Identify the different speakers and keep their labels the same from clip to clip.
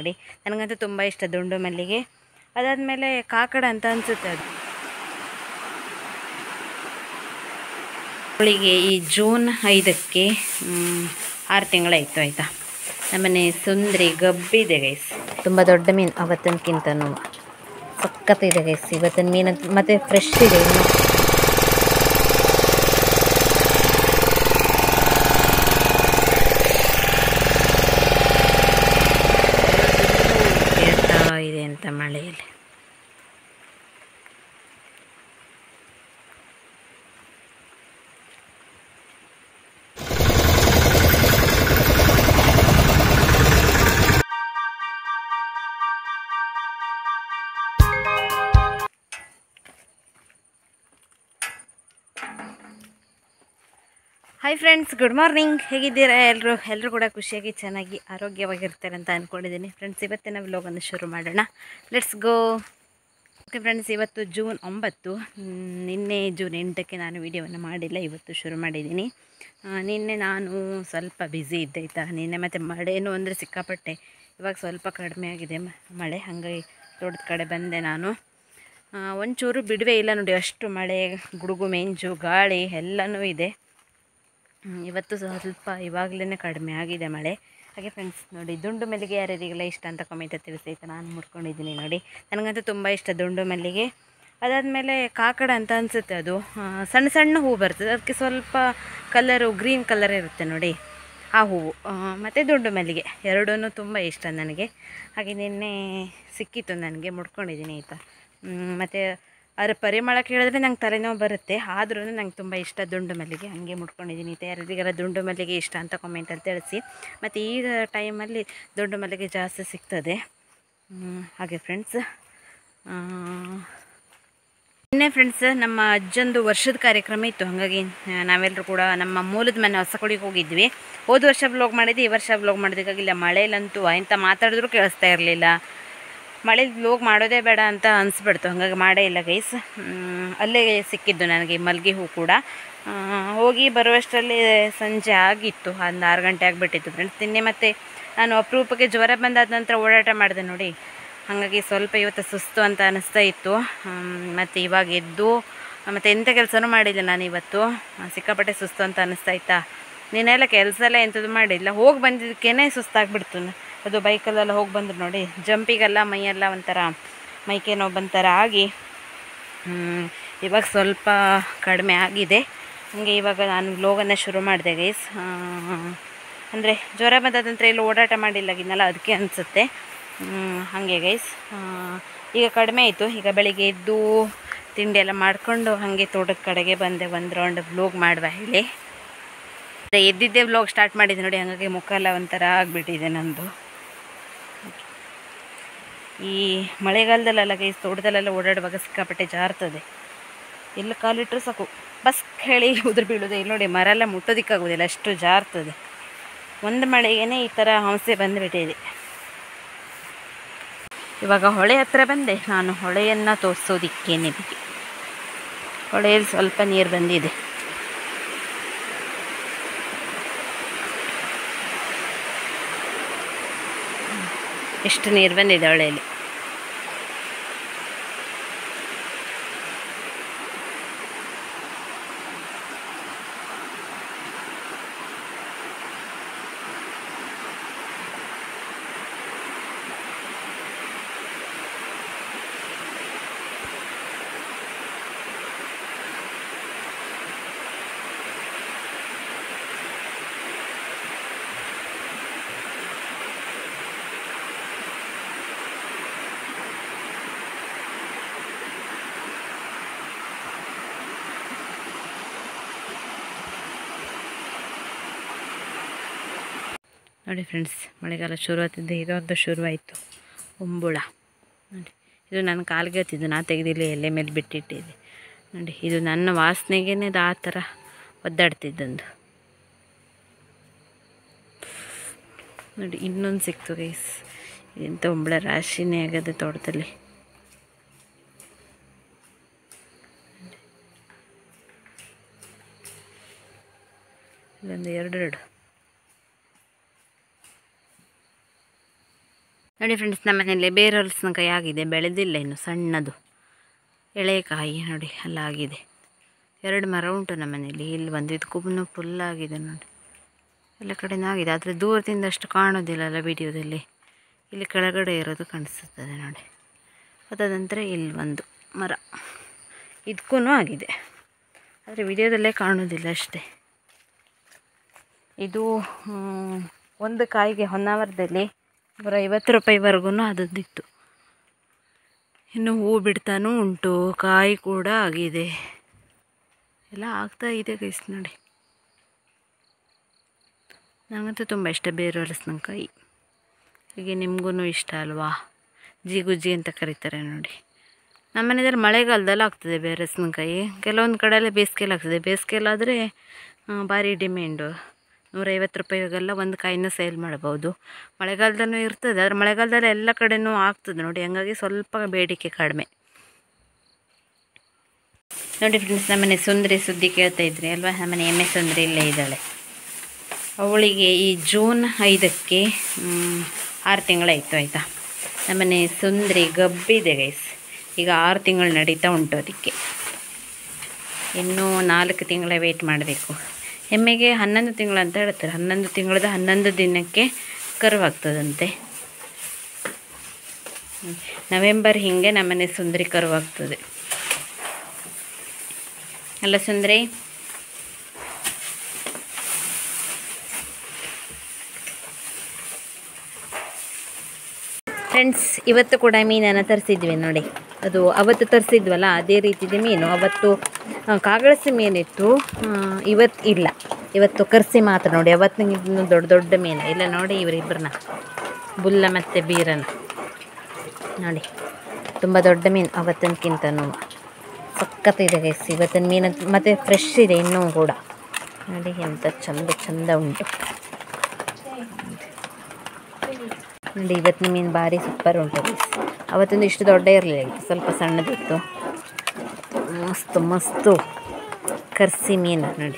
Speaker 1: ನೋಡಿ. ನನಗಂತೂ ತುಂಬ ಇಷ್ಟ ದುಂಡು ಮಲ್ಲಿಗೆ. ಅದಾದಮೇಲೆ ಕಾಕಡ ಅಂತ ಅನಿಸುತ್ತೆ ಅದು. ಅವಳಿಗೆ ಈ ಜೂನ್ 5ಕ್ಕೆ 6 ತಿಂಗಳಾಯಿತು ಆಯಿತಾ. ನಮ್ಮನೆ ಸುಂದ್ರಿ ಗಬ್ಬಿದೆ ಗೈಸ್, ತುಂಬ ದೊಡ್ಡ ಮೀನು ಅವತ್ತನಕ್ಕಿಂತನೂ ಸಖತ್ತಿದೆ ಗೈಸ್ ಇವತ್ತಿನ ಮೀನು, ಮತ್ತು ಫ್ರೆಶ್ ಇದೆ ಇನ್ನು. ಇದೆ ಅಂತ ಮಳೆಯಲ್ಲಿ. Hi friends, good morning. ಹೇಗಿದ್ದೀರಾ ಎಲ್ಲರೂ ಕೂಡ ಖುಷಿಯಾಗಿ ಚೆನ್ನಾಗಿ ಆರೋಗ್ಯವಾಗಿರ್ತಾರೆ ಅಂತ ಅಂದ್ಕೊಂಡಿದ್ದೀನಿ. ಫ್ರೆಂಡ್ಸ್, ಇವತ್ತಿನ ವ್ಲಾಗನ್ನು ಶುರು ಮಾಡೋಣ. Let's go. ಓಕೆ ಫ್ರೆಂಡ್ಸ್, ಇವತ್ತು ಜೂನ್ 9. ನಿನ್ನೆ ಜೂನ್ 8ಕ್ಕೆ ನಾನು ವಿಡಿಯೋವನ್ನು ಮಾಡಿಲ್ಲ, ಇವತ್ತು ಶುರು ಮಾಡಿದ್ದೀನಿ. ನಿನ್ನೆ ನಾನು ಸ್ವಲ್ಪ ಬ್ಯುಸಿ ಇದ್ದೆ ಆಯಿತಾ. ನಿನ್ನೆ ಮತ್ತು ಮಳೆನೂ ಅಂದರೆ ಸಿಕ್ಕಾಪಟ್ಟೆ. ಇವಾಗ ಸ್ವಲ್ಪ ಕಡಿಮೆ ಆಗಿದೆ ಮಳೆ, ಹಾಗಾಗಿ ತೋಟದ ಕಡೆ ಬಂದೆ ನಾನು. ಒಂಚೂರು ಬಿಡುವೆ ಇಲ್ಲ ನೋಡಿ, ಅಷ್ಟು ಮಳೆ, ಗುಡುಗು ಮಿಂಚು, ಗಾಳಿ ಎಲ್ಲನೂ ಇದೆ. ಇವತ್ತು ಸ್ವಲ್ಪ ಇವಾಗಲೇ ಕಡಿಮೆ ಆಗಿದೆ ಮಳೆ. ಹಾಗೆ ಫ್ರೆಂಡ್ಸ್ ನೋಡಿ, ದುಂಡು ಮಲ್ಲಿಗೆ ಯಾರ್ಯಾರಿಗೆಲ್ಲ ಇಷ್ಟ ಅಂತ ಕಮೆಂಟ್ ತಿಳಿಸೈತೆ. ನಾನು ಮುಡ್ಕೊಂಡಿದ್ದೀನಿ ನೋಡಿ, ನನಗಂತೂ ತುಂಬ ಇಷ್ಟ ದುಂಡು ಮಲ್ಲಿಗೆ. ಅದಾದಮೇಲೆ ಕಾಕಡ ಅಂತ ಅನಿಸುತ್ತೆ ಅದು. ಸಣ್ಣ ಸಣ್ಣ ಹೂವು ಬರ್ತದೆ, ಅದಕ್ಕೆ ಸ್ವಲ್ಪ ಕಲರು ಗ್ರೀನ್ ಕಲರ್ ಇರುತ್ತೆ ನೋಡಿ, ಆ ಹೂವು. ಮತ್ತು ದುಂಡು ಮಲ್ಲಿಗೆ ಎರಡೂ ತುಂಬ ಇಷ್ಟ ನನಗೆ. ಹಾಗೆ ನಿನ್ನೆ ಸಿಕ್ಕಿತ್ತು ನನಗೆ, ಮುಡ್ಕೊಂಡಿದ್ದೀನಿ ಆಯಿತಾ. ಮತ್ತು ಅದರ ಪರಿಮಳ ಕೇಳಿದ್ರೆ ನಂಗೆ ತಲೆನೋವು ಬರುತ್ತೆ, ಆದ್ರೂ ನಂಗೆ ತುಂಬ ಇಷ್ಟ ದುಂಡು ಮಲ್ಲಿಗೆ, ಹಾಗೆ ಮುಡ್ಕೊಂಡಿದ್ದೀನಿ. ಯಾರಿಗೆಲ್ಲ ದುಂಡು ಮಲ್ಲಿಗೆ ಇಷ್ಟ ಅಂತ ಕಮೆಂಟಲ್ಲಿ ತಿಳಿಸಿ. ಮತ್ತು ಈ ಟೈಮಲ್ಲಿ ದುಂಡು ಮಲ್ಲಿಗೆ ಜಾಸ್ತಿ ಸಿಗ್ತದೆ. ಹಾಗೆ ಫ್ರೆಂಡ್ಸ್, ನಿನ್ನೆ ಫ್ರೆಂಡ್ಸ್ ನಮ್ಮ ಅಜ್ಜಂದು ವರ್ಷದ ಕಾರ್ಯಕ್ರಮ ಇತ್ತು, ಹಾಗಾಗಿ ನಾವೆಲ್ಲರೂ ಕೂಡ ನಮ್ಮ ಮೂಲದ ಮನೆ ಹೊಸಕೋಡಿಗೆ ಹೋಗಿದ್ವಿ. ಹೋದ ವರ್ಷ ವ್ಲಾಗ್ ಮಾಡಿದ್ದೆ, ಈ ವರ್ಷ ವ್ಲಾಗ್ ಮಾಡೋದಕ್ಕಾಗಿಲ್ಲ. ಮಳೆಯಲ್ಲಂತೂ ಎಂತ ಮಾತಾಡಿದ್ರೂ ಕೇಳಿಸ್ತಾ ಇರಲಿಲ್ಲ. ಮಳೇಲಿ ವ್ಲಾಗ್ ಮಾಡೋದೇ ಬೇಡ ಅಂತ ಅನಿಸ್ಬಿಡ್ತು, ಹಾಗಾಗಿ ಮಾಡೇ ಇಲ್ಲ ಗೈಸ್. ಅಲ್ಲೇ ಸಿಕ್ಕಿದ್ದು ನನಗೆ ಮಲ್ಲಿಗೆ ಹೂ ಕೂಡ. ಹೋಗಿ ಬರುವಷ್ಟರಲ್ಲಿ ಸಂಜೆ ಆಗಿತ್ತು, ಒಂದು 6 ಗಂಟೆ ಆಗಿಬಿಟ್ಟಿತ್ತು ಫ್ರೆಂಡ್ಸ್. ನಿನ್ನೆ ಮತ್ತು ನಾನು ಅಪರೂಪಕ್ಕೆ ಜ್ವರ ಬಂದಾದ ನಂತರ ಓಡಾಟ ಮಾಡಿದೆ ನೋಡಿ, ಹಾಗಾಗಿ ಸ್ವಲ್ಪ ಇವತ್ತು ಸುಸ್ತು ಅಂತ ಅನ್ನಿಸ್ತಾ ಇತ್ತು. ಮತ್ತು ಇವಾಗ ಎದ್ದು ಮತ್ತು ಎಂಥ ಕೆಲಸನೂ ಮಾಡಿಲ್ಲ ನಾನು ಇವತ್ತು, ಸಿಕ್ಕಾಪಟ್ಟೆ ಸುಸ್ತು ಅಂತ ಅನ್ನಿಸ್ತಾ ಇತ್ತಾ. ನೀನೆಲ್ಲ ಕೆಲಸ ಎಲ್ಲ ಎಂಥದ್ದು ಮಾಡಿಲ್ಲ, ಹೋಗಿ ಬಂದಿದ್ದಕ್ಕೇ ಸುಸ್ತಾಗ್ಬಿಡ್ತು. ಅದು ಬೈಕಲ್ಲೆಲ್ಲ ಹೋಗಿ ಬಂದರು ನೋಡಿ, ಜಂಪಿಗೆಲ್ಲ ಮೈಯೆಲ್ಲ ಒಂಥರ ಮೈಕೈ ನೋವು ಬಂಥರ ಆಗಿ ಇವಾಗ ಸ್ವಲ್ಪ ಕಡಿಮೆ ಆಗಿದೆ. ಹಾಗೆ ಇವಾಗ ನಾನು ವ್ಲಾಗನ್ನು ಶುರು ಮಾಡಿದೆ ಗೈಸ್. ಅಂದರೆ ಜ್ವರ ಬಂದಾದ ನಂತರ ಎಲ್ಲ ಓಡಾಟ ಮಾಡಿಲ್ಲಾಗಿದ್ನಲ್ಲ, ಅದಕ್ಕೆ ಅನಿಸುತ್ತೆ. ಹಾಗೆ ಗೈಸ್, ಈಗ ಕಡಿಮೆ ಆಯಿತು. ಈಗ ಬೆಳಿಗ್ಗೆ ಎದ್ದು ತಿಂಡಿ ಎಲ್ಲ ಮಾಡಿಕೊಂಡು ಹಾಗೆ ತೋಟದ ಕಡೆಗೆ ಬಂದೆ, ಒಂದು ರೌಂಡ್ ವ್ಲಾಗ್ ಮಾಡುವ ಹೇಳಿ. ಎದ್ದಿದ್ದೇ ವ್ಲಾಗ್ ಸ್ಟಾರ್ಟ್ ಮಾಡಿದೆ ನೋಡಿ, ಹಾಗಾಗಿ ಮುಖ ಎಲ್ಲ ಒಂಥರ ಆಗಿಬಿಟ್ಟಿದೆ ನಂದು. ಈ ಮಳೆಗಾಲದಲ್ಲೆಲ್ಲ ಗೈಸ್ ತೋಟದಲ್ಲೆಲ್ಲ ಓಡಾಡುವಾಗ ಸಿಕ್ಕಾಪಟ್ಟೆ ಜಾರ್ತದೆ, ಎಲ್ಲ ಕಾಲಿಟ್ಟರು ಸಾಕು ಬಸ್ ಹೇಳಿ ಉದುರು ಬೀಳೋದೆ. ಇಲ್ಲಿ ನೋಡಿ, ಮರ ಎಲ್ಲ ಮುಟ್ಟೋದಕ್ಕಾಗೋದಿಲ್ಲ, ಅಷ್ಟು ಜಾರ್ತದೆ. ಒಂದು ಮಳೆಗೇ ಈ ಥರ ಸಮಸ್ಯೆ ಬಂದುಬಿಟ್ಟಿದೆ. ಇವಾಗ ಹೊಳೆ ಹತ್ರ ಬಂದೆ ನಾನು, ಹೊಳೆಯನ್ನು ತೋರಿಸೋದಿಕ್ಕೆ ನಿಮಗೆ. ಹೊಳೆಯಲ್ಲಿ ಸ್ವಲ್ಪ ನೀರು ಬಂದಿದೆ. ಎಷ್ಟು ನೀರು ಬಂದಿದೆ ಹೊಳೆಯಲ್ಲಿ. ನೋಡಿ ಫ್ರೆಂಡ್ಸ್, ಮಳೆಗಾಲ ಶುರುವಾಗ್ತಿದ್ದೆ ಇದೊಂದು ಶುರುವಾಯಿತು, ಹೊಂಬುಳ ನೋಡಿ. ಇದು ನನ್ನ ಕಾಲಿಗೆ ಹತ್ತಿದ್ದು, ನಾ ತೆಗೆದಿಲ್ಲ, ಎಲೆ ಮೇಲೆ ಬಿಟ್ಟಿಟ್ಟಿದ್ದೆ ನೋಡಿ. ಇದು ನನ್ನ ವಾಸನೆಗೇ ಅದು ಆ ಥರ ಒದ್ದಾಡ್ತಿದ್ದೊಂದು ನೋಡಿ. ಇನ್ನೊಂದು ಸಿಕ್ತು ಗೈಸ್, ಇಂಥ ಹೊಂಬಳ ರಾಶಿನೇ ಆಗದೆ ತೋಟದಲ್ಲಿ. ಇಲ್ಲೊಂದು 2 ನೋಡಿ ಫ್ರೆಂಡ್ಸ್, ನಮ್ಮ ಮನೆಯಲ್ಲಿ ಬೇರೆ ಹಲಸಿನಕಾಯಿ ಆಗಿದೆ, ಬೆಳೆದಿಲ್ಲ ಇನ್ನು, ಸಣ್ಣದು ಎಳೆಕಾಯಿ ನೋಡಿ ಅಲ್ಲ ಆಗಿದೆ. 2 ಮರ ಉಂಟು ನಮ್ಮ ಮನೆಯಲ್ಲಿ. ಇಲ್ಲಿ ಬಂದು ಇದು ಕುಬ್ನು ಫುಲ್ ಆಗಿದೆ ನೋಡಿ, ಎಲ್ಲ ಕಡೆನೂ ಆಗಿದೆ. ಆದರೆ ದೂರದಿಂದ ಅಷ್ಟು ಕಾಣೋದಿಲ್ಲಲ್ಲ ವಿಡಿಯೋದಲ್ಲಿ, ಇಲ್ಲಿ ಕೆಳಗಡೆ ಇರೋದು ಕಾಣಿಸುತ್ತದೆ ನೋಡಿ. ಅದಾದ ನಂತರ ಇಲ್ಲಿ ಒಂದು ಮರ, ಇದಕ್ಕೂ ಆಗಿದೆ, ಆದರೆ ವಿಡಿಯೋದಲ್ಲೇ ಕಾಣೋದಿಲ್ಲ ಅಷ್ಟೇ. ಇದು ಒಂದು ಕಾಯಿಗೆ ಹೊನ್ನಾವರದಲ್ಲಿ 150 ರೂಪಾಯಿವರೆಗೂ ಅದೊಂದಿತ್ತು. ಇನ್ನು ಹೂ ಬಿಡ್ತಾನೂ ಉಂಟು, ಕಾಯಿ ಕೂಡ ಆಗಿದೆ, ಎಲ್ಲ ಆಗ್ತಾ ಇದೆ ಗೈಸ್ ನೋಡಿ. ನನಗಂತೂ ತುಂಬ ಇಷ್ಟ ಬೇರು ಹಲಸಿನಕಾಯಿ. ಹೀಗೆ ನಿಮಗೂ ಇಷ್ಟ ಅಲ್ವಾ? ಜಿಗುಜ್ಜಿ ಅಂತ ಕರೀತಾರೆ ನೋಡಿ. ನಮ್ಮ ಮನೆಯಲ್ಲಿ ಮಳೆಗಾಲದಲ್ಲಿ ಆಗ್ತದೆ ಬೇರೆ ಹಲಸಿನಕಾಯಿ, ಕೆಲವೊಂದು ಕಡೆಯಲ್ಲೇ ಬೇಸಿಗೆಯಲ್ಲಿ ಆಗ್ತದೆ. ಬೇಸಿಗೆಯಲ್ಲಾದರೆ ಭಾರಿ ಡಿಮ್ಯಾಂಡು, 150 ರೂಪಾಯಿಗೆಲ್ಲ ಒಂದು ಕಾಯಿನ ಸೇಲ್ ಮಾಡ್ಬೋದು. ಮಳೆಗಾಲದಲ್ಲೂ ಇರ್ತದೆ, ಆದರೆ ಮಳೆಗಾಲದಲ್ಲಿ ಎಲ್ಲ ಕಡೆಯೂ ಆಗ್ತದೆ ನೋಡಿ, ಹಂಗಾಗಿ ಸ್ವಲ್ಪ ಬೇಡಿಕೆ ಕಡಿಮೆ ನೋಡಿ. ಫ್ರೆಂಡ್ಸ್, ನಮ್ಮನೆ ಸುಂದರಿ ಸುದ್ದಿ ಕೇಳ್ತಾ ಇದ್ರಿ ಅಲ್ವಾ? ನಮ್ಮನೆ ಎಮ್ಮೆ ಸುಂದರಿ ಇಲ್ಲೇ ಇದ್ದಾಳೆ. ಅವಳಿಗೆ ಈ ಜೂನ್ 5ಕ್ಕೆ 6 ತಿಂಗಳಾಯಿತು ಆಯಿತಾ. ನಮ್ಮನೆ ಸುಂದರಿ ಗಬ್ಬಿದೆ ಗೈಸ್. ಈಗ 6 ತಿಂಗಳು ನಡೀತಾ ಉಂಟು. ಅದಕ್ಕೆ ಇನ್ನೂ 4 ತಿಂಗಳ ವೆಯ್ಟ್ ಮಾಡಬೇಕು. ಎಮ್ಮೆಗೆ 11 ತಿಂಗಳು ಅಂತ ಹೇಳ್ತಾರೆ. 11 ತಿಂಗಳದ 11 ದಿನಕ್ಕೆ ಕರುವಾಗ್ತದಂತೆ. ನವೆಂಬರ್ ಹಿಂಗೆ ನಮ್ಮನೆ ಸುಂದರಿ ಕರುವಾಗ್ತದೆ ಅಲ್ಲ ಸುಂದರಿ? ಫ್ರೆಂಡ್ಸ್, ಇವತ್ತು ಕೂಡ ಮೀನನ್ನು ತರಿಸಿದ್ವಿ ನೋಡಿ. ಅದು ಅವತ್ತು ತರಿಸಿದ್ವಲ್ಲ ಅದೇ ರೀತಿದೆ ಮೀನು. ಅವತ್ತು ಕಾಗಡಸಿ ಮೀನಿತ್ತು, ಇವತ್ತು ಇಲ್ಲ. ಇವತ್ತು ಕರ್ಸಿ ಮಾತ್ರ ನೋಡಿ. ಅವತ್ತಿನ ದೊಡ್ಡ ದೊಡ್ಡ ಮೀನು ಇಲ್ಲ ನೋಡಿ. ಇವರಿಬ್ಬರನ್ನ ಬುಲ್ಲ ಮತ್ತು ಬೀರನ ನೋಡಿ, ತುಂಬ ದೊಡ್ಡ ಮೀನು ಅವತ್ತಿನಕ್ಕಿಂತನೂ ಸಖತ್ತಿದೆ ಗೈಸ್ ಇವತ್ತಿನ ಮೀನು. ಮತ್ತು ಫ್ರೆಶ್ ಇದೆ ಇನ್ನೂ ಕೂಡ ನೋಡಿ, ಎಂಥ ಚಂದ ಉಂಟು ನೋಡಿ. ಇವತ್ತಿನ ಮೀನು ಭಾರಿ ಸೂಪರ್ ಉಂಟು ಗೈಸ್. ಅವತ್ತೊಂದು ಇಷ್ಟು ದೊಡ್ಡ ಇರಲಿಲ್ಲ, ಸ್ವಲ್ಪ ಸಣ್ಣದಿತ್ತು. ಮಸ್ತು ಕರ್ಸಿ ಮೀನು ನೋಡಿ.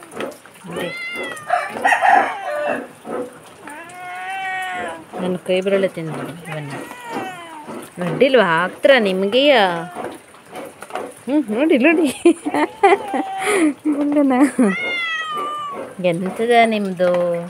Speaker 1: ನನ್ನ ಕೈ ಬಿರಳೆ ತಿಂದು ಇವನ್ನ ನೋಡಿಲ್ವಾ? ಹಾಕ್ತೀರಾ ನಿಮಗೆಯ? ನೋಡಿ ಗುಂಡನ ಎಂತದ ನಿಮ್ಮದು?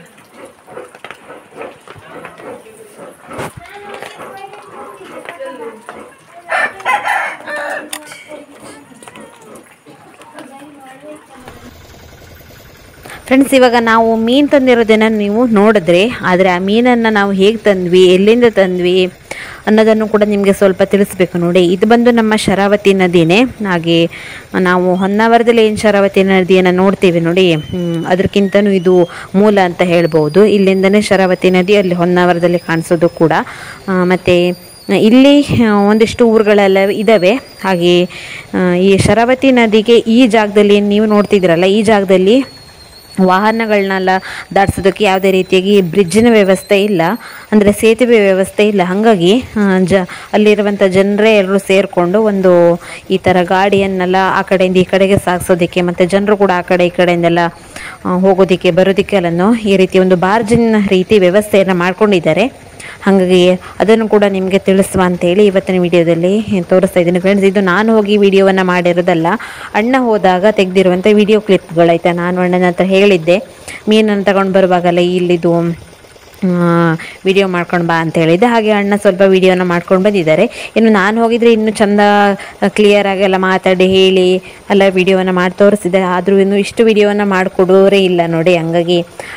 Speaker 1: ಫ್ರೆಂಡ್ಸ್, ಇವಾಗ ನಾವು ಮೀನು ತಂದಿರೋದನ್ನು ನೀವು ನೋಡಿದ್ರೆ, ಆದರೆ ಆ ಮೀನನ್ನು ನಾವು ಹೇಗೆ ತಂದ್ವಿ, ಎಲ್ಲಿಂದ ತಂದ್ವಿ ಅನ್ನೋದನ್ನು ಕೂಡ ನಿಮಗೆ ಸ್ವಲ್ಪ ತಿಳಿಸ್ಬೇಕು ನೋಡಿ. ಇದು ಬಂದು ನಮ್ಮ ಶರಾವತಿ ನದಿನೇ. ಹಾಗೆ ನಾವು ಹೊನ್ನಾವರದಲ್ಲಿ ಏನು ಶರಾವತಿ ನದಿಯನ್ನು ನೋಡ್ತೀವಿ ನೋಡಿ, ಅದಕ್ಕಿಂತನೂ ಇದು ಮೂಲ ಅಂತ ಹೇಳ್ಬೋದು. ಇಲ್ಲಿಂದನೇ ಶರಾವತಿ ನದಿ ಅಲ್ಲಿ ಹೊನ್ನಾವರದಲ್ಲಿ ಕಾಣಿಸೋದು ಕೂಡ. ಮತ್ತು ಇಲ್ಲಿ ಒಂದಿಷ್ಟು ಊರುಗಳೆಲ್ಲ ಇದ್ದಾವೆ. ಹಾಗೆ ಈ ಶರಾವತಿ ನದಿಗೆ ಈ ಜಾಗದಲ್ಲಿ ನೀವು ನೋಡ್ತಿದ್ದೀರಲ್ಲ, ಈ ಜಾಗದಲ್ಲಿ ವಾಹನಗಳನ್ನೆಲ್ಲ ದಾಟಿಸೋದಕ್ಕೆ ಯಾವುದೇ ರೀತಿಯಾಗಿ ಬ್ರಿಡ್ಜಿನ ವ್ಯವಸ್ಥೆ ಇಲ್ಲ, ಅಂದರೆ ಸೇತುವೆ ವ್ಯವಸ್ಥೆ ಇಲ್ಲ. ಹಾಗಾಗಿ ಅಲ್ಲಿರುವಂಥ ಜನರೇ ಎಲ್ಲರೂ ಸೇರಿಕೊಂಡು ಒಂದು ಈ ಥರ ಗಾಡಿಯನ್ನೆಲ್ಲ ಆ ಕಡೆಯಿಂದ ಈ ಕಡೆಗೆ ಸಾಗಿಸೋದಕ್ಕೆ, ಮತ್ತು ಜನರು ಕೂಡ ಆ ಕಡೆ ಈ ಕಡೆಯಿಂದೆಲ್ಲ ಹೋಗೋದಕ್ಕೆ ಬರೋದಕ್ಕೆಲ್ಲನೂ ಈ ರೀತಿ ಒಂದು ಬಾರ್ಜಿನ ರೀತಿ ವ್ಯವಸ್ಥೆಯನ್ನು ಮಾಡ್ಕೊಂಡಿದ್ದಾರೆ. ಹಾಗಾಗಿ ಅದನ್ನು ಕೂಡ ನಿಮಗೆ ತಿಳಿಸುವ ಅಂತೇಳಿ ಇವತ್ತಿನ ವಿಡಿಯೋದಲ್ಲಿ ತೋರಿಸ್ತಾ ಇದ್ದೀನಿ ಫ್ರೆಂಡ್ಸ್. ಇದು ನಾನು ಹೋಗಿ ವಿಡಿಯೋವನ್ನು ಮಾಡಿರೋದಲ್ಲ, ಅಣ್ಣ ಹೋದಾಗ ತೆಗೆದಿರುವಂಥ ವಿಡಿಯೋ ಕ್ಲಿಪ್ಗಳಾಯ್ತಾ. ನಾನು ಅಣ್ಣನ ಹತ್ರ ಹೇಳಿದ್ದೆ ಮೀನನ್ನು ತಗೊಂಡು ಬರುವಾಗಲ್ಲ ಇಲ್ಲಿದು ವಿಡಿಯೋ ಮಾಡ್ಕೊಂಡು ಬಾ ಅಂತ ಹೇಳಿದ್ದೆ. ಹಾಗೆ ಅಣ್ಣ ಸ್ವಲ್ಪ ವಿಡಿಯೋನ ಮಾಡ್ಕೊಂಡು ಬಂದಿದ್ದಾರೆ. ಇನ್ನು ನಾನು ಹೋಗಿದ್ರೆ ಇನ್ನೂ ಚೆಂದ ಕ್ಲಿಯರಾಗೆಲ್ಲ ಮಾತಾಡಿ ಹೇಳಿ ಎಲ್ಲ ವಿಡಿಯೋವನ್ನು ಮಾಡಿ ತೋರಿಸಿದೆ. ಆದರೂ ಇನ್ನೂ ಇಷ್ಟು ವಿಡಿಯೋವನ್ನು ಮಾಡಿಕೊಡೋರೇ ಇಲ್ಲ ನೋಡಿ. ಹಂಗಾಗಿ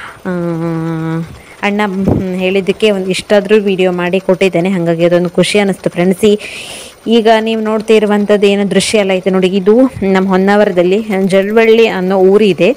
Speaker 1: ಅಣ್ಣ ಹೇಳಿದ್ದಕ್ಕೆ ಒಂದು ಇಷ್ಟಾದರೂ ವಿಡಿಯೋ ಮಾಡಿ ಕೊಟ್ಟಿದ್ದೇನೆ. ಹಾಗಾಗಿ ಅದೊಂದು ಖುಷಿ ಅನ್ನಿಸ್ತು ಫ್ರೆಂಡ್ಸ್. ಈಗ ನೀವು ನೋಡ್ತಾ ಇರುವಂಥದ್ದು ಏನು ದೃಶ್ಯ ಎಲ್ಲ ಐತೆ ನೋಡಿ, ಇದು ನಮ್ಮ ಹೊನ್ನಾವರದಲ್ಲಿ ಜಲ್ವಳ್ಳಿ ಅನ್ನೋ ಊರಿದೆ.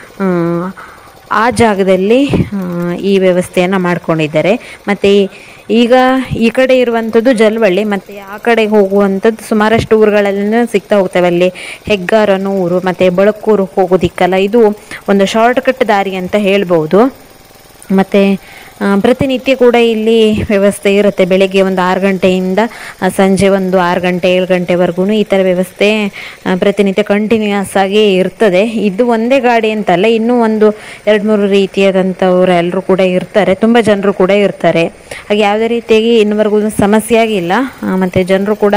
Speaker 1: ಆ ಜಾಗದಲ್ಲಿ ಈ ವ್ಯವಸ್ಥೆಯನ್ನು ಮಾಡ್ಕೊಂಡಿದ್ದಾರೆ. ಮತ್ತು ಈಗ ಈ ಕಡೆ ಇರುವಂಥದ್ದು ಜಲ್ವಳ್ಳಿ, ಮತ್ತು ಆ ಕಡೆ ಹೋಗುವಂಥದ್ದು ಸುಮಾರಷ್ಟು ಊರುಗಳೆಲ್ಲ ಸಿಗ್ತಾ ಹೋಗ್ತವೆ. ಅಲ್ಲಿ ಹೆಗ್ಗಾರ್ ಅನ್ನೋ ಊರು, ಮತ್ತು ಬಳಕೂರು ಹೋಗೋದಿಕ್ಕಲ್ಲ ಇದು ಒಂದು ಶಾರ್ಟ್ಕಟ್ ದಾರಿ ಅಂತ ಹೇಳ್ಬೋದು. ಮತ್ತು ಪ್ರತಿನಿತ್ಯ ಕೂಡ ಇಲ್ಲಿ ವ್ಯವಸ್ಥೆ ಇರುತ್ತೆ. ಬೆಳಗ್ಗೆ ಒಂದು 6 ಗಂಟೆಯಿಂದ ಸಂಜೆ ಒಂದು 6 ಗಂಟೆ 7 ಗಂಟೆವರೆಗೂ ಈ ಥರ ವ್ಯವಸ್ಥೆ ಪ್ರತಿನಿತ್ಯ ಕಂಟಿನ್ಯೂಯಸ್ ಆಗಿ ಇರ್ತದೆ. ಇದು ಒಂದೇ ಗಾಡಿ ಅಂತಲ್ಲ, ಇನ್ನೂ ಒಂದು 2-3 ರೀತಿಯಾದಂಥವ್ರು ಎಲ್ಲರೂ ಕೂಡ ಇರ್ತಾರೆ, ತುಂಬ ಜನರು ಕೂಡ ಇರ್ತಾರೆ. ಹಾಗೆ ಯಾವುದೇ ರೀತಿಯಾಗಿ ಇನ್ನುವರೆಗೂ ಸಮಸ್ಯೆ ಆಗಿಲ್ಲ. ಮತ್ತು ಜನರು ಕೂಡ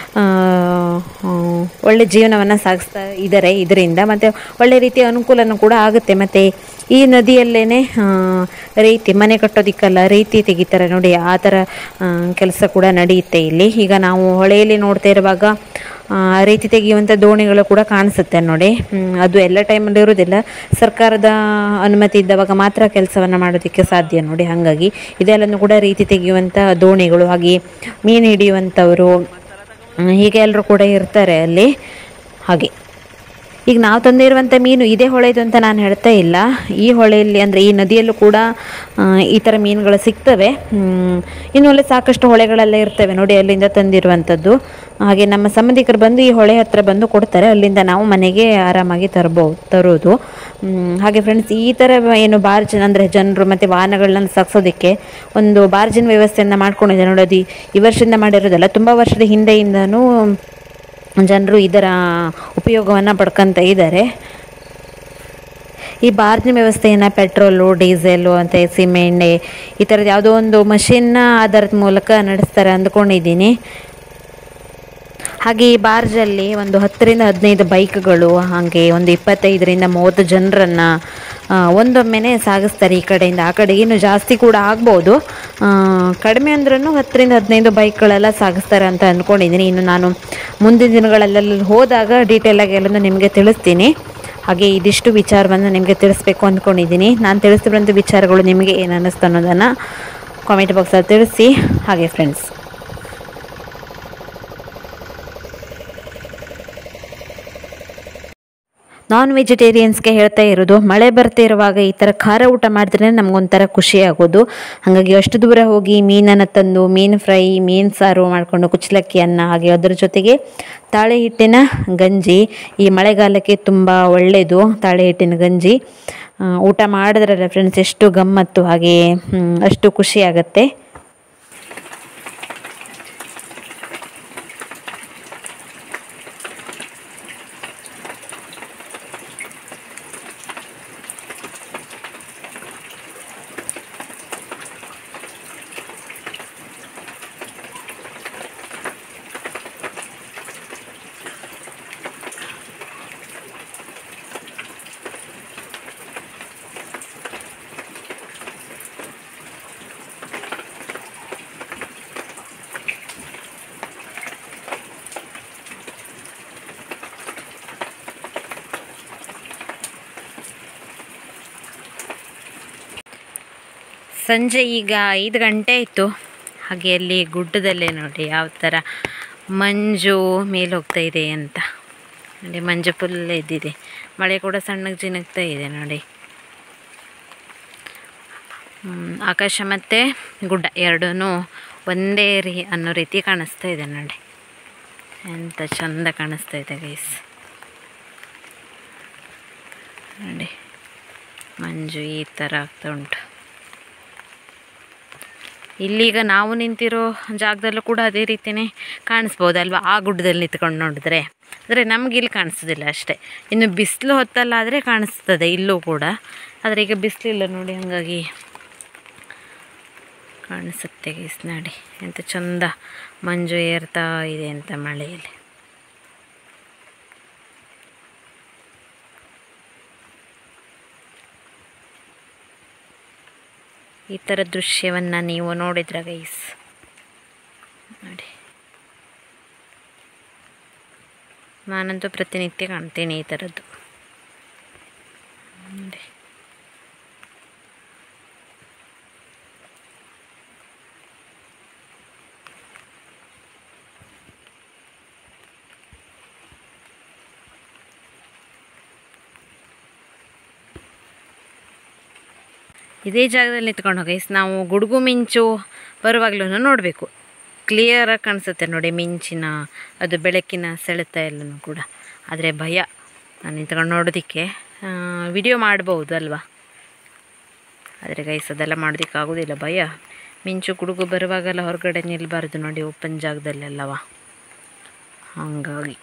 Speaker 1: ಒಳ್ಳೆ ಜೀವನವನ್ನು ಸಾಗಿಸ್ತಾ ಇದ್ದಾರೆ ಇದರಿಂದ, ಮತ್ತು ಒಳ್ಳೆ ರೀತಿಯ ಅನುಕೂಲನೂ ಕೂಡ ಆಗುತ್ತೆ. ಮತ್ತು ಈ ನದಿಯಲ್ಲೇ ರೀತಿ ಮನೆ ಕಟ್ಟೋದಿಕ್ಕಲ್ಲ ರೀತಿ ತೆಗಿತಾರೆ ನೋಡಿ, ಆ ಥರ ಕೆಲಸ ಕೂಡ ನಡೆಯುತ್ತೆ ಇಲ್ಲಿ. ಈಗ ನಾವು ಹೊಳೆಯಲ್ಲಿ ನೋಡ್ತಾ ಇರುವಾಗ ರೀತಿ ತೆಗೆಯುವಂಥ ದೋಣಿಗಳು ಕೂಡ ಕಾಣಿಸುತ್ತೆ ನೋಡಿ. ಅದು ಎಲ್ಲ ಟೈಮಲ್ಲಿ ಇರೋದಿಲ್ಲ, ಸರ್ಕಾರದ ಅನುಮತಿ ಇದ್ದವಾಗ ಮಾತ್ರ ಕೆಲಸವನ್ನು ಮಾಡೋದಕ್ಕೆ ಸಾಧ್ಯ ನೋಡಿ. ಹಾಗಾಗಿ ಇದೆಲ್ಲನೂ ಕೂಡ ರೀತಿ ತೆಗೆಯುವಂಥ ದೋಣಿಗಳು, ಹಾಗೆ ಮೀನು ಹಿಡಿಯುವಂಥವರು, ಹೀಗೆ ಎಲ್ಲರೂ ಕೂಡ ಇರ್ತಾರೆ ಅಲ್ಲಿ. ಹಾಗೆ ಈಗ ನಾವು ತಂದಿರುವಂಥ ಮೀನು ಇದೇ ಹೊಳೆದು ಅಂತ ನಾನು ಹೇಳ್ತಾ ಇಲ್ಲ. ಈ ಹೊಳೆಯಲ್ಲಿ ಅಂದರೆ ಈ ನದಿಯಲ್ಲೂ ಕೂಡ ಈ ಥರ ಮೀನುಗಳು ಸಿಗ್ತವೆ. ಇನ್ನು ಅಲ್ಲಿ ಸಾಕಷ್ಟು ಹೊಳೆಗಳೆಲ್ಲ ಇರ್ತವೆ ನೋಡಿ, ಅಲ್ಲಿಂದ ತಂದಿರುವಂಥದ್ದು. ಹಾಗೆ ನಮ್ಮ ಸಂಬಂಧಿಕರು ಬಂದು ಈ ಹೊಳೆ ಹತ್ರ ಬಂದು ಕೊಡ್ತಾರೆ, ಅಲ್ಲಿಂದ ನಾವು ಮನೆಗೆ ಆರಾಮಾಗಿ ತರೋದು. ಹಾಗೆ ಫ್ರೆಂಡ್ಸ್, ಈ ಥರ ಏನು ಬಾರ್ಜಿನ ಅಂದರೆ ಜನರು ಮತ್ತು ವಾಹನಗಳನ್ನ ಸಾಗಿಸೋದಕ್ಕೆ ಒಂದು ಬಾರ್ಜಿನ ವ್ಯವಸ್ಥೆಯನ್ನು ಮಾಡ್ಕೊಂಡಿದೆ ನೋಡಿ. ಅದು ಈ ವರ್ಷದಿಂದ ಮಾಡಿರೋದಲ್ಲ, ತುಂಬ ವರ್ಷದ ಹಿಂದೆಯಿಂದನೂ ಜನರು ಇದರ ಉಪಯೋಗವನ್ನು ಪಡ್ಕೊತ ಇದ್ದಾರೆ. ಈ ಬಾರ್ಜಿನ ವ್ಯವಸ್ಥೆಯನ್ನು ಪೆಟ್ರೋಲು, ಡೀಸೆಲು ಮತ್ತು ಸಿಮೆಂಟ್ ಈ ಥರದ್ದು ಯಾವುದೋ ಒಂದು ಮಷಿನ್ನ ಆಧಾರದ ಮೂಲಕ ನಡೆಸ್ತಾರೆ ಅಂದ್ಕೊಂಡಿದ್ದೀನಿ. ಹಾಗೆ ಈ ಬಾರ್ಜಲ್ಲಿ ಒಂದು 10-15 ಬೈಕ್ಗಳು, ಹಾಗೆ ಒಂದು 25-30 ಜನರನ್ನು ಒಂದೊಮ್ಮೆನೇ ಸಾಗಿಸ್ತಾರೆ ಈ ಕಡೆಯಿಂದ ಆ ಕಡೆ. ಇನ್ನು ಜಾಸ್ತಿ ಕೂಡ ಆಗ್ಬೋದು, ಕಡಿಮೆ ಅಂದ್ರೂ 10-15 ಬೈಕ್ಗಳೆಲ್ಲ ಸಾಗಿಸ್ತಾರೆ ಅಂತ ಅಂದ್ಕೊಂಡಿದ್ದೀನಿ. ಇನ್ನು ನಾನು ಮುಂದಿನ ದಿನಗಳಲ್ಲೆಲ್ಲ ಹೋದಾಗ ಡೀಟೇಲಾಗಿ ಎಲ್ಲನೂ ನಿಮಗೆ ತಿಳಿಸ್ತೀನಿ. ಹಾಗೆ ಇದಿಷ್ಟು ವಿಚಾರವನ್ನು ನಿಮಗೆ ತಿಳಿಸ್ಬೇಕು ಅಂದ್ಕೊಂಡಿದ್ದೀನಿ. ನಾನು ತಿಳಿಸ್ತಿರೋಂಥ ವಿಚಾರಗಳು ನಿಮಗೆ ಏನು ಅನ್ನಿಸ್ತು ಅನ್ನೋದನ್ನು ಕಾಮೆಂಟ್ ಬಾಕ್ಸಲ್ಲಿ ತಿಳಿಸಿ. ಹಾಗೆ ಫ್ರೆಂಡ್ಸ್, ನಾನ್ ವೆಜಿಟೇರಿಯನ್ಸ್ಗೆ ಹೇಳ್ತಾ ಇರೋದು, ಮಳೆ ಬರ್ತಿರುವಾಗ ಈ ಥರ ಖಾರ ಊಟ ಮಾಡಿದ್ರೆ ನಮಗೊಂಥರ ಖುಷಿ ಆಗೋದು. ಹಾಗಾಗಿ ಅಷ್ಟು ದೂರ ಹೋಗಿ ಮೀನನ್ನು ತಂದು ಮೀನು ಫ್ರೈ, ಮೀನು ಸಾರು ಮಾಡಿಕೊಂಡು, ಕುಚ್ಚಲಕ್ಕಿ ಅನ್ನ, ಹಾಗೆ ಅದರ ಜೊತೆಗೆ ತಾಳೆ ಹಿಟ್ಟಿನ ಗಂಜಿ, ಈ ಮಳೆಗಾಲಕ್ಕೆ ತುಂಬ ಒಳ್ಳೆಯದು ತಾಳೆ ಹಿಟ್ಟಿನ ಗಂಜಿ. ಊಟ ಮಾಡಿದ್ರಲ್ಲ ಫ್ರೆಂಡ್ಸ್, ಎಷ್ಟು ಗಮ್ಮತ್ತು, ಹಾಗೆ ಅಷ್ಟು ಖುಷಿ ಆಗುತ್ತೆ. ಸಂಜೆ ಈಗ 5 ಗಂಟೆ ಆಯಿತು. ಹಾಗೆ ಅಲ್ಲಿ ಗುಡ್ಡದಲ್ಲೇ ನೋಡಿ ಯಾವ ಥರ ಮಂಜು ಮೇಲೆ ಹೋಗ್ತಾ ಇದೆ ಅಂತ ನೋಡಿ. ಮಂಜು ಫುಲ್ ಇದ್ದಿದೆ, ಮಳೆ ಕೂಡ ಸಣ್ಣಗೆ ಜಿನುಗ್ತಾ ಇದೆ ನೋಡಿ. ಆಕಾಶ ಮತ್ತು ಗುಡ್ಡ ಎರಡೂ ಒಂದೇ ಅನ್ನೋ ರೀತಿ ಕಾಣಿಸ್ತಾ ಇದೆ ನೋಡಿ. ಎಂಥ ಚಂದ ಕಾಣಿಸ್ತಾ ಇದೆ ಗೈಸ್ ನೋಡಿ. ಮಂಜು ಈ ಥರ ಆಗ್ತಾ ಉಂಟು. ಇಲ್ಲೀಗ ನಾವು ನಿಂತಿರೋ ಜಾಗದಲ್ಲೂ ಕೂಡ ಅದೇ ರೀತಿಯೇ ಕಾಣಿಸ್ಬೋದಲ್ವ, ಆ ಗುಡ್ಡದಲ್ಲಿ ನಿಂತ್ಕೊಂಡು ನೋಡಿದ್ರೆ. ಆದರೆ ನಮ್ಗೆ ಇಲ್ಲಿ ಕಾಣಿಸೋದಿಲ್ಲ ಅಷ್ಟೇ. ಇನ್ನು ಬಿಸಿಲು ಹೊತ್ತಲ್ಲಾದರೆ ಕಾಣಿಸ್ತದೆ ಇಲ್ಲೂ ಕೂಡ, ಆದರೆ ಈಗ ಬಿಸಿಲಿಲ್ಲ ನೋಡಿ, ಹಾಗಾಗಿ ಕಾಣಿಸುತ್ತೆ ಗೈಸ್ ನೋಡಿ. ಎಂಥ ಚಂದ ಮಂಜು ಏರ್ತಾ ಇದೆ ಅಂತ ಮಳೆಯಲ್ಲಿ. ಈ ಥರ ದೃಶ್ಯವನ್ನು ನೀವು ನೋಡಿದ್ರ ಗೈಸ್ ನೋಡಿ. ನಾನಂತೂ ಪ್ರತಿನಿತ್ಯ ಕಾಣ್ತೀನಿ ಈ ಥರದ್ದು ನೋಡಿ. ಇದೇ ಜಾಗದಲ್ಲಿ ನಿಂತ್ಕೊಂಡು ಗೈಸ್ ನಾವು ಗುಡುಗು ಮಿಂಚು ಬರುವಾಗಲೂ ನೋಡಬೇಕು, ಕ್ಲಿಯರಾಗಿ ಕಾಣಿಸುತ್ತೆ ನೋಡಿ ಮಿಂಚಿನ ಅದು ಬೆಳಕಿನ ಸೆಳೆತ ಎಲ್ಲನೂ ಕೂಡ. ಆದರೆ ಭಯ ನಾನು ನಿಂತ್ಕೊಂಡು ನೋಡೋದಕ್ಕೆ. ವಿಡಿಯೋ ಮಾಡ್ಬೋದು ಅಲ್ವಾ, ಆದರೆ ಗೈಸ್ ಅದೆಲ್ಲ ಮಾಡೋದಕ್ಕಾಗೋದಿಲ್ಲ, ಭಯ. ಮಿಂಚು ಗುಡುಗು ಬರುವಾಗೆಲ್ಲ ಹೊರಗಡೆ ನಿಲ್ಲಬಾರ್ದು ನೋಡಿ, ಓಪನ್ ಜಾಗದಲ್ಲೆಲ್ಲವ, ಹಾಗಾಗಿ.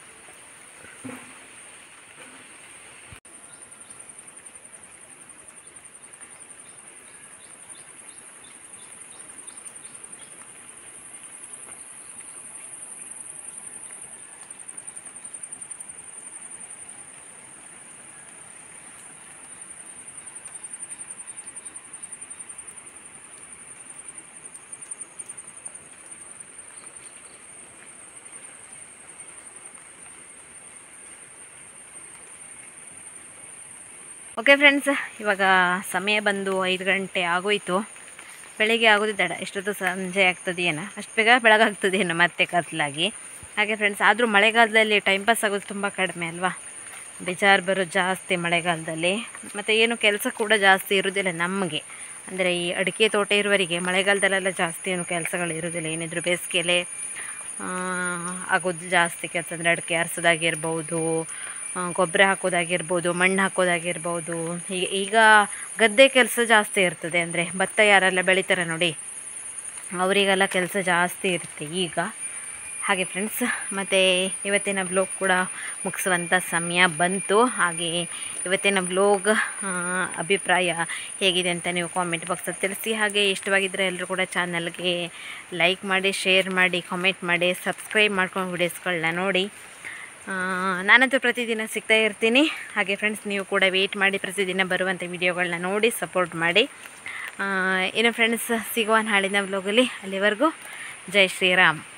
Speaker 1: ಓಕೆ ಫ್ರೆಂಡ್ಸ್, ಇವಾಗ ಸಮಯ ಬಂದು 5 ಗಂಟೆ ಆಗೋಯಿತು. ಬೆಳಿಗ್ಗೆ ಆಗೋದು ತಡ, ಎಷ್ಟೊತ್ತು ಸಂಜೆ ಆಗ್ತದೇನೋ, ಅಷ್ಟು ಬೇಗ ಬೆಳಗಾಗ್ತದೇನೋ ಮತ್ತೆ ಕತ್ಲಾಗಿ. ಹಾಗೆ ಫ್ರೆಂಡ್ಸ್, ಆದರೂ ಮಳೆಗಾಲದಲ್ಲಿ ಟೈಮ್ ಪಾಸ್ ಆಗೋದು ತುಂಬ ಕಡಿಮೆ ಅಲ್ವಾ, ಬೇಜಾರು ಬರೋದು ಜಾಸ್ತಿ ಮಳೆಗಾಲದಲ್ಲಿ. ಮತ್ತು ಏನು ಕೆಲಸ ಕೂಡ ಜಾಸ್ತಿ ಇರೋದಿಲ್ಲ ನಮಗೆ, ಅಂದರೆ ಈ ಅಡಿಕೆ ತೋಟ ಇರುವವರಿಗೆ ಮಳೆಗಾಲದಲ್ಲೆಲ್ಲ ಜಾಸ್ತಿ ಏನು ಕೆಲಸಗಳು ಇರೋದಿಲ್ಲ. ಏನಿದ್ರು ಬೇಸಿಗೆಯಲ್ಲೇ ಆಗೋದು ಜಾಸ್ತಿ ಕೆಲಸ, ಅಂದರೆ ಅಡಿಕೆ ಆರಿಸೋದಾಗಿರ್ಬೋದು, ಗೊಬ್ಬರ ಹಾಕೋದಾಗಿರ್ಬೋದು, ಮಣ್ಣು ಹಾಕೋದಾಗಿರ್ಬೋದು. ಈಗ ಗದ್ದೆ ಕೆಲಸ ಜಾಸ್ತಿ ಇರ್ತದೆ, ಅಂದರೆ ಭತ್ತ ಯಾರೆಲ್ಲ ಬೆಳೀತಾರೆ ನೋಡಿ, ಅವರಿಗೆಲ್ಲ ಕೆಲಸ ಜಾಸ್ತಿ ಇರುತ್ತೆ ಈಗ. ಹಾಗೆ ಫ್ರೆಂಡ್ಸ್, ಮತ್ತು ಇವತ್ತಿನ ವ್ಲೋಗ್ ಕೂಡ ಮುಗಿಸುವಂಥ ಸಮಯ ಬಂತು. ಹಾಗೆ ಇವತ್ತಿನ ವ್ಲೋಗ್ ಅಭಿಪ್ರಾಯ ಹೇಗಿದೆ ಅಂತ ನೀವು ಕಾಮೆಂಟ್ ಬಾಕ್ಸಲ್ಲಿ ತಿಳಿಸಿ. ಹಾಗೆ ಇಷ್ಟವಾಗಿದ್ದರೆ ಎಲ್ಲರೂ ಕೂಡ ಚಾನಲ್ಗೆ ಲೈಕ್ ಮಾಡಿ, ಶೇರ್ ಮಾಡಿ, ಕಾಮೆಂಟ್ ಮಾಡಿ, ಸಬ್ಸ್ಕ್ರೈಬ್ ಮಾಡ್ಕೊಂಡು ವಿಡಿಯೋಸ್ಗಳನ್ನ ನೋಡಿ. ನಾನಂತೂ ಪ್ರತಿದಿನ ಸಿಗ್ತಾ ಇರ್ತೀನಿ. ಹಾಗೆ ಫ್ರೆಂಡ್ಸ್, ನೀವು ಕೂಡ ವೆಯ್ಟ್ ಮಾಡಿ ಪ್ರತಿದಿನ ಬರುವಂಥ ವಿಡಿಯೋಗಳನ್ನ ನೋಡಿ ಸಪೋರ್ಟ್ ಮಾಡಿ. ಇನ್ನು ಫ್ರೆಂಡ್ಸ್, ಸಿಗುವ ನಾಳಿನ ವ್ಲೋಗಲ್ಲಿ. ಅಲ್ಲಿವರೆಗೂ ಜೈ ಶ್ರೀರಾಮ್.